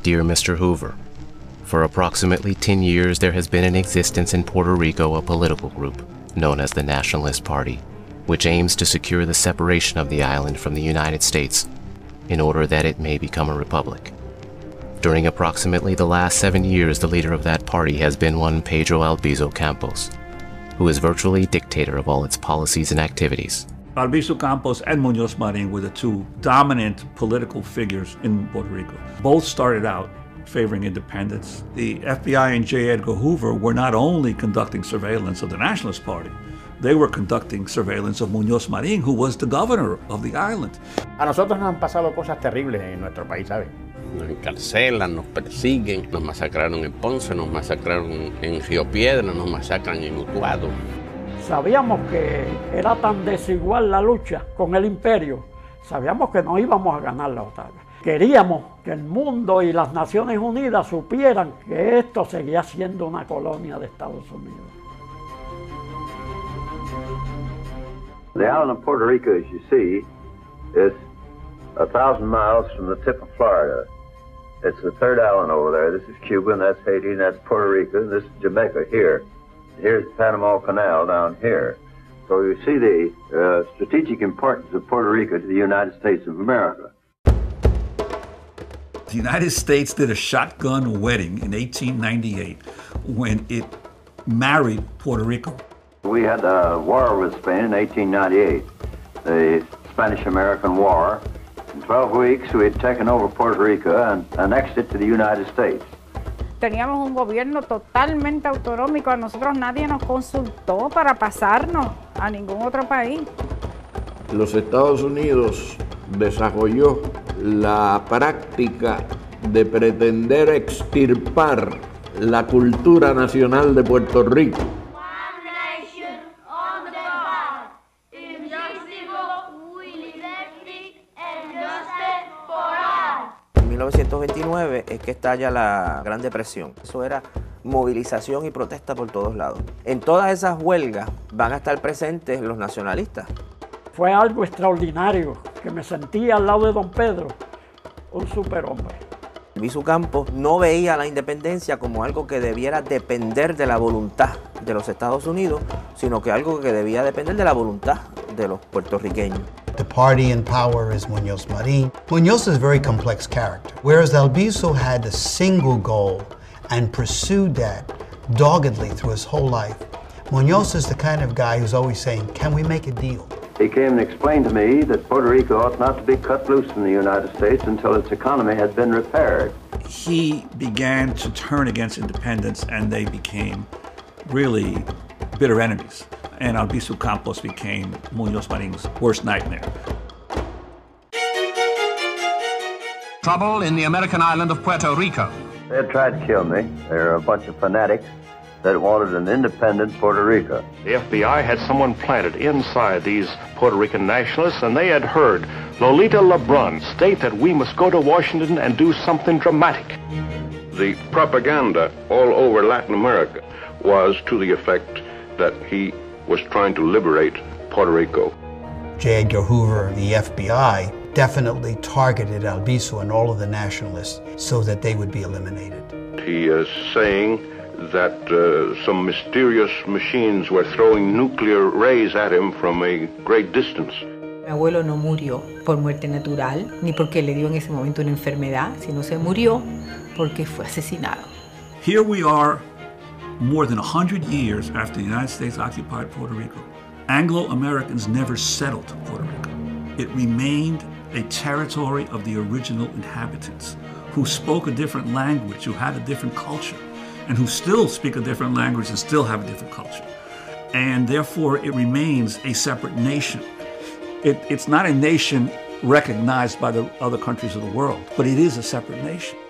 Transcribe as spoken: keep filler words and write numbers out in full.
Dear Mister Hoover, for approximately ten years there has been in existence in Puerto Rico a political group known as the Nationalist Party, which aims to secure the separation of the island from the United States in order that it may become a republic. During approximately the last seven years, the leader of that party has been one Pedro Albizu Campos, who is virtually dictator of all its policies and activities. Albizu Campos and Muñoz Marin were the two dominant political figures in Puerto Rico. Both started out favoring independence. The F B I and J. Edgar Hoover were not only conducting surveillance of the Nationalist Party, they were conducting surveillance of Muñoz Marin, who was the governor of the island. A nosotros nos han pasado cosas terribles en nuestro país, ¿sabes? Nos encarcelan, nos persiguen, nos masacraron en Ponce, nos masacraron en Río Piedra, nos masacran en Utuado. Sabíamos que era tan desigual la lucha con el imperio, sabíamos que no íbamos a ganar la batalla. Queríamos que el mundo y las Naciones Unidas supieran que esto seguía siendo una colonia de Estados Unidos. The island of Puerto Rico, as you see, is a thousand miles from the tip of Florida. It's the third island over there. This is Cuba, and that's Haiti, and that's Puerto Rico, and this is Jamaica here. Here's the Panama Canal down here. So you see the uh, strategic importance of Puerto Rico to the United States of America. The United States did a shotgun wedding in eighteen ninety-eight when it married Puerto Rico. We had a war with Spain in eighteen ninety-eight, the Spanish-American War. In twelve weeks, we had taken over Puerto Rico and annexed it to the United States. Teníamos un gobierno totalmente autonómico, a nosotros nadie nos consultó para pasarnos a ningún otro país. Los Estados Unidos desarrolló la práctica de pretender extirpar la cultura nacional de Puerto Rico. En mil novecientos veintinueve es que estalla la Gran Depresión. Eso era movilización y protesta por todos lados. En todas esas huelgas van a estar presentes los nacionalistas. Fue algo extraordinario, que me sentí al lado de don Pedro, un superhombre. Albizu Campos no veía la independencia como algo que debiera depender de la voluntad de los Estados Unidos, sino que algo que debía depender de la voluntad de los puertorriqueños. The party in power is Muñoz Marin. Muñoz is a very complex character, whereas Albizu had a single goal and pursued that doggedly through his whole life. Muñoz is the kind of guy who's always saying, can we make a deal? He came and explained to me that Puerto Rico ought not to be cut loose from the United States until its economy had been repaired. He began to turn against independence, and they became really bitter enemies. And Albizu Campos became Muñoz Marin's worst nightmare. Trouble in the American island of Puerto Rico. They had tried to kill me. They're a bunch of fanatics that wanted an independent Puerto Rico. The F B I had someone planted inside these Puerto Rican nationalists, and they had heard Lolita Lebrun state that we must go to Washington and do something dramatic. The propaganda all over Latin America was to the effect that he was trying to liberate Puerto Rico. J. Edgar Hoover, the F B I, definitely targeted Albizu and all of the nationalists so that they would be eliminated. He is saying that uh, some mysterious machines were throwing nuclear rays at him from a great distance. Mi abuelo no murió por muerte natural, ni porque le dio en ese momento una enfermedad, sino se murió porque fue asesinado. Here we are, more than one hundred years after the United States occupied Puerto Rico. Anglo-Americans never settled Puerto Rico. It remained a territory of the original inhabitants who spoke a different language, who had a different culture, and who still speak a different language and still have a different culture. And therefore, it remains a separate nation. It, it's not a nation recognized by the other countries of the world, but it is a separate nation.